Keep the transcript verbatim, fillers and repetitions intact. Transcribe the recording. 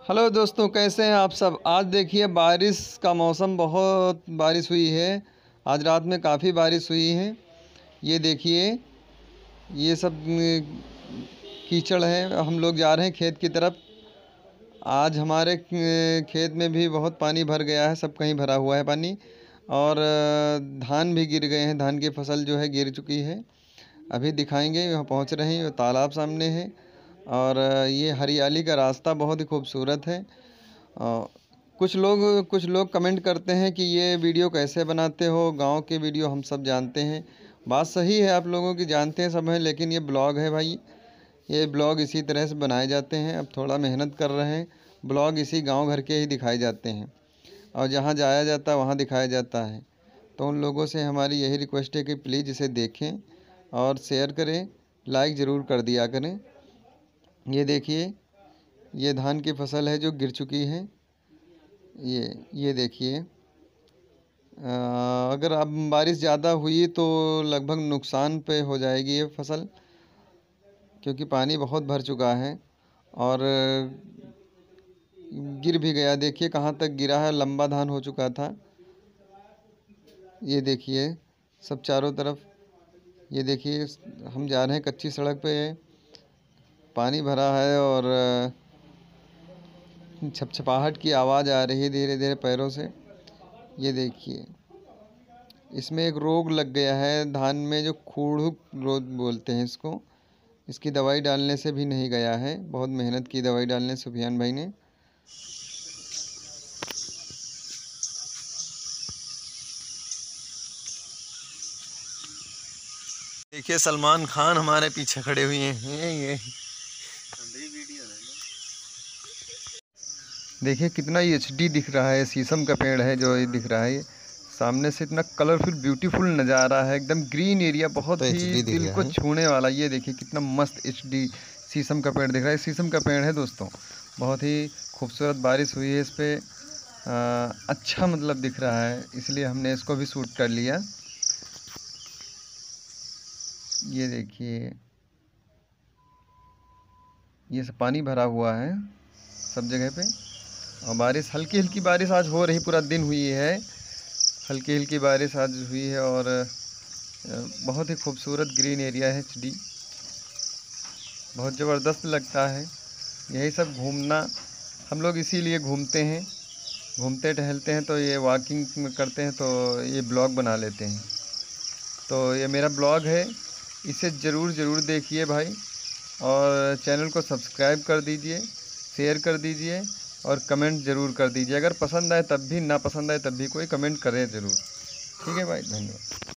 Hello दोस्तों, कैसे हैं आप सब। आज देखिए बारिश का मौसम, बहुत बारिश हुई है। आज रात में काफ़ी बारिश हुई है। ये देखिए, ये सब न, कीचड़ है। हम लोग जा रहे हैं खेत की तरफ। आज हमारे अ, खेत में भी बहुत पानी भर गया है, सब कहीं भरा हुआ है पानी। और अ, धान भी गिर गए हैं, धान की फसल जो है गिर चुकी है। अभी दिखाएंगे, वहाँ पहुँच रहे हैं। तालाब सामने है और अ, ये हरियाली का रास्ता बहुत ही खूबसूरत है। अ, कुछ लोग कुछ लोग कमेंट करते हैं कि ये वीडियो कैसे बनाते हो, गांव के वीडियो हम सब जानते हैं। बात सही है, आप लोगों की जानते हैं सब हैं, लेकिन ये ब्लॉग है भाई। ये ब्लॉग इसी तरह से बनाए जाते हैं। अब थोड़ा मेहनत कर रहे हैं। ब्लॉग इसी गांव घर के ही दिखाए जाते हैं और जहां जाया जाता है वहां दिखाया जाता है। तो उन लोगों से हमारी यही रिक्वेस्ट है कि प्लीज़ इसे देखें और शेयर करें, लाइक ज़रूर कर दिया करें। ये देखिए, ये धान की फसल है जो गिर चुकी है। ये ये देखिए, अ, अगर अब बारिश ज़्यादा हुई तो लगभग नुकसान पे हो जाएगी ये फसल, क्योंकि पानी बहुत भर चुका है और गिर भी गया। देखिए कहाँ तक गिरा है, लंबा धान हो चुका था। ये देखिए सब चारों तरफ। ये देखिए, हम जा रहे हैं कच्ची सड़क पे, पानी भरा है और छपछपाहट की आवाज़ आ रही है धीरे धीरे पैरों से। ये देखिए, इसमें एक रोग लग गया है धान में, जो खूड़ुक रोग बोलते हैं इसको। इसकी दवाई डालने से भी नहीं गया है, बहुत मेहनत की दवाई डालने सुफियान भाई ने। देखिए सलमान खान हमारे पीछे खड़े हुए हैं। ये देखिए कितना एच डी दिख रहा है। शीशम का पेड़ है जो ये दिख रहा है। सामने से इतना कलरफुल ब्यूटीफुल नज़ारा है, एकदम ग्रीन एरिया, बहुत तो ही एच डी दिख दिल रहा को है। छूने वाला। ये देखिए कितना मस्त एच डी शीशम का पेड़ दिख रहा है। शीशम का पेड़ है दोस्तों, बहुत ही खूबसूरत। बारिश हुई है इस पर, अच्छा मतलब दिख रहा है, इसलिए हमने इसको भी शूट कर लिया। ये देखिए, ये सब पानी भरा हुआ है सब जगह पे। और बारिश, हल्की हल्की बारिश आज हो रही, पूरा दिन हुई है। हल्की हल्की बारिश आज हुई है और बहुत ही खूबसूरत ग्रीन एरिया है। एच डी बहुत ज़बरदस्त लगता है। यही सब घूमना, हम लोग इसीलिए घूमते हैं, घूमते टहलते हैं। तो ये वॉकिंग करते हैं तो ये ब्लॉग बना लेते हैं। तो ये मेरा ब्लॉग है, इसे ज़रूर ज़रूर देखिए भाई। और चैनल को सब्सक्राइब कर दीजिए, शेयर कर दीजिए और कमेंट ज़रूर कर दीजिए। अगर पसंद आए तब भी, ना पसंद आए तब भी कोई कमेंट करें ज़रूर। ठीक है भाई, धन्यवाद।